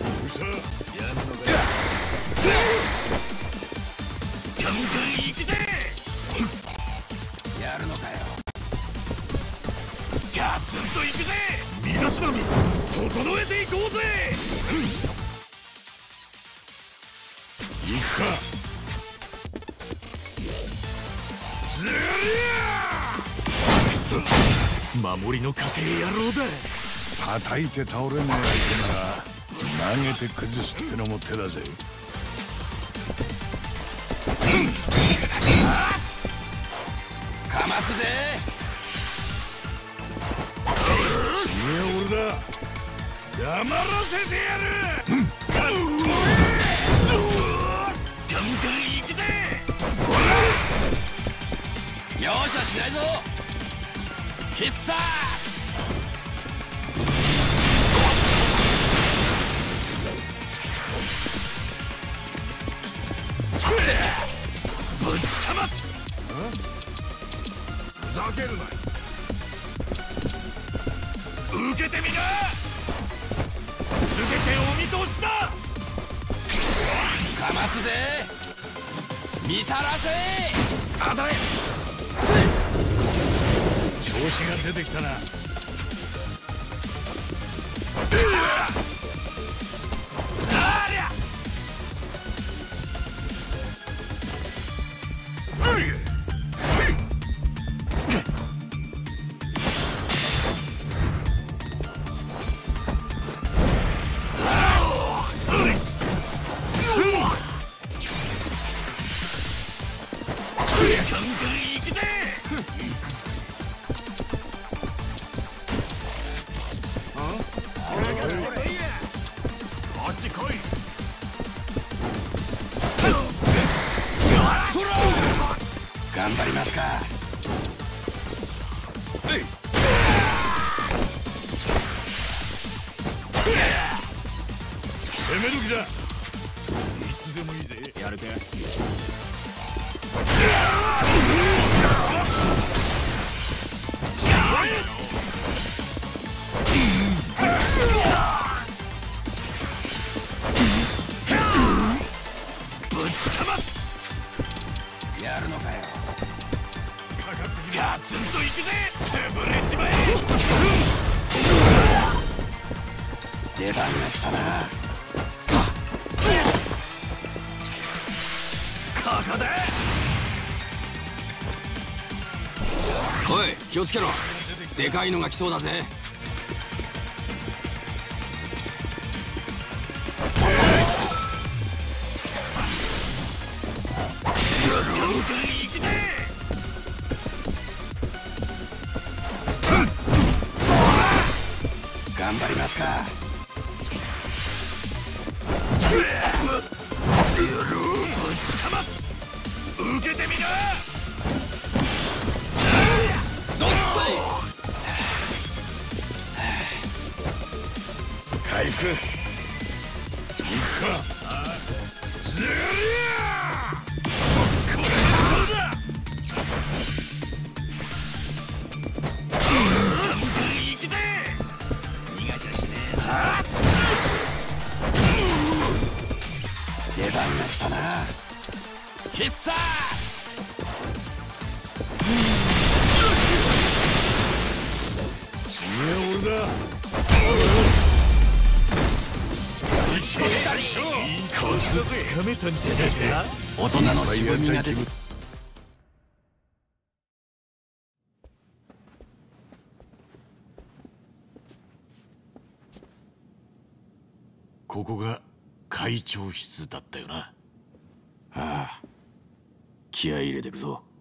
ガンガン行くぜ。やるのかよ。ガツンと行くぜ。身だしなみ整えていこうぜ。行くか。ずりゃー。守りの家庭野郎だ。 叩いて倒れねえ相手なら投げて崩すってのも手だぜ。 かますぜ。 次は俺だ。黙らせてやる。 ガンガン行くぜ。容赦しないぞ。必殺。ぶちかます。 ふざけるな。 受けてみな。すべてお見通しだ。かますぜ。見さらせ。あだえ。 調子が出てきたな。 ありゃ。ガンガン行くぜ。こっち来い。頑張りますか。 攻める気だ。いつでもいいぜ。 やるか。ぶちかます。やるのかよ。ガツンといくぜ。潰れちまえ。出番が来たな。ここだ。おい、気をつけろ。でかいのが来そうだぜ。行くぜ。頑張りますか。ぶちかます。受けてみな。どっさい。 回復。行くか。ずりゃー。 これどうだ。ガンガン行くぜ。逃がしゃしねえな。出番が来たな。必殺。 次は俺だ。 コツつかめたんじゃねえか。大人の渋みが出て。 ここが会長室だったよな。 ああ、気合い入れてくぞ。